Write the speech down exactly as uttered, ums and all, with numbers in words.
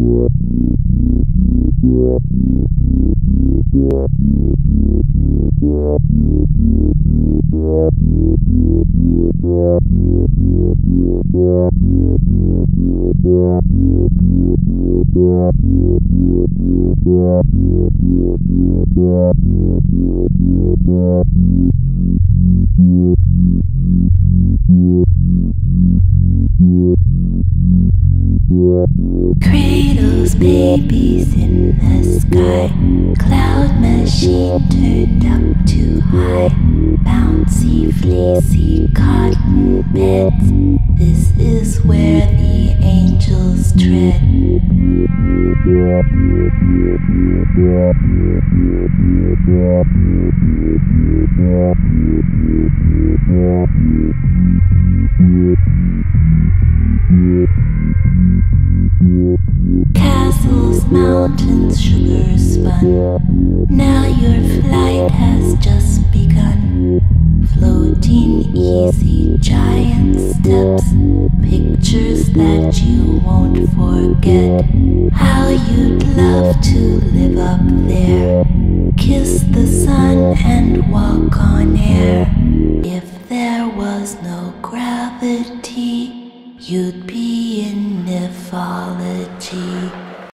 Cradles babies in the sky. Cloud machine turned up too high. Bouncy, fleecy cotton beds. This is where the angels tread. Castles, mountains, sugar spun. Now your flight has just begun. Floating easy, giant steps. Pictures that you won't forget. How you'd love to live up there. Kiss the sun and walk on air.